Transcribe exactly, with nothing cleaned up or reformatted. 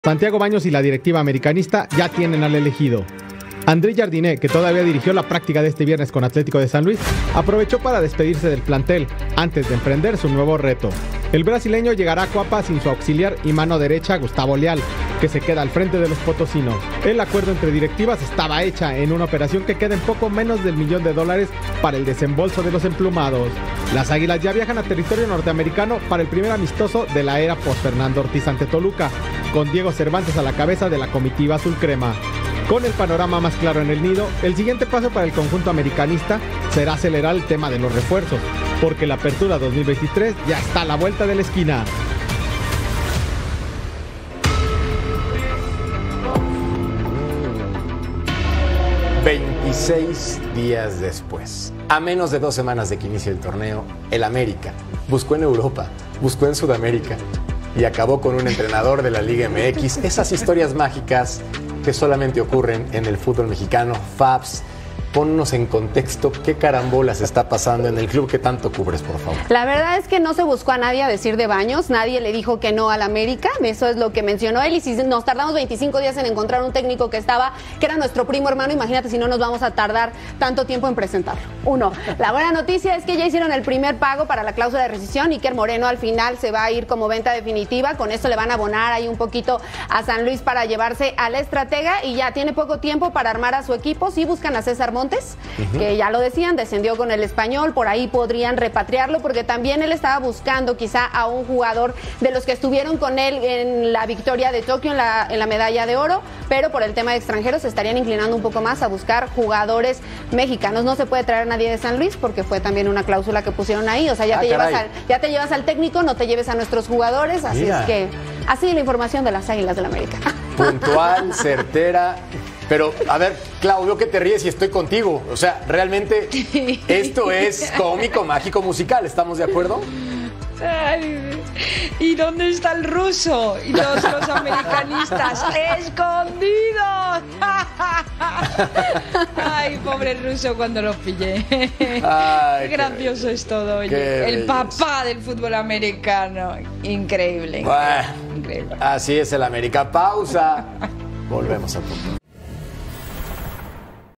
Santiago Baños y la directiva americanista ya tienen al elegido. André Jardiné, que todavía dirigió la práctica de este viernes con Atlético de San Luis, aprovechó para despedirse del plantel antes de emprender su nuevo reto. El brasileño llegará a Coapa sin su auxiliar y mano derecha Gustavo Leal, que se queda al frente de los potosinos. El acuerdo entre directivas estaba hecha en una operación que queda en poco menos del millón de dólares para el desembolso de los emplumados. Las Águilas ya viajan a territorio norteamericano para el primer amistoso de la era post Fernando Ortiz ante Toluca, con Diego Cervantes a la cabeza de la comitiva azul crema. Con el panorama más claro en el nido, el siguiente paso para el conjunto americanista será acelerar el tema de los refuerzos, porque la apertura dos mil veintitrés ya está a la vuelta de la esquina. veintiséis días después, a menos de dos semanas de que inicie el torneo, el América buscó en Europa, buscó en Sudamérica y acabó con un entrenador de la Liga M X. Esas historias mágicas que solamente ocurren en el fútbol mexicano. Fabs, ponnos en contexto qué carambolas está pasando en el club que tanto cubres, por favor. La verdad es que no se buscó a nadie a decir de Baños, nadie le dijo que no al América, eso es lo que mencionó él, y si nos tardamos veinticinco días en encontrar un técnico que estaba, que era nuestro primo hermano, imagínate si no nos vamos a tardar tanto tiempo en presentarlo. Uno, la buena noticia es que ya hicieron el primer pago para la cláusula de rescisión, Iker Moreno al final se va a ir como venta definitiva, con esto le van a abonar ahí un poquito a San Luis para llevarse al estratega y ya tiene poco tiempo para armar a su equipo. Sí buscan a César Montes, uh-huh. que ya lo decían, descendió con el Español, por ahí podrían repatriarlo porque también él estaba buscando quizá a un jugador de los que estuvieron con él en la victoria de Tokio en la, en la medalla de oro, pero por el tema de extranjeros se estarían inclinando un poco más a buscar jugadores mexicanos. No se puede traer a nadie de San Luis porque fue también una cláusula que pusieron ahí, o sea, ya, ah, te, llevas al, ya te llevas al técnico, no te lleves a nuestros jugadores, así Mira. es que así la información de las Águilas del América. Puntual, certera. Pero, a ver, Claudio, que te ríes y estoy contigo. O sea, realmente esto es cómico, mágico, musical. ¿Estamos de acuerdo? Ay, ¿y dónde está el ruso? Y los, los americanistas ¡escondidos! Ay, pobre ruso cuando lo pillé. Ay, qué gracioso qué es todo, oye. El papá del fútbol americano. Increíble. Bueno, increíble. Así es el América. Pausa. Volvemos a punto.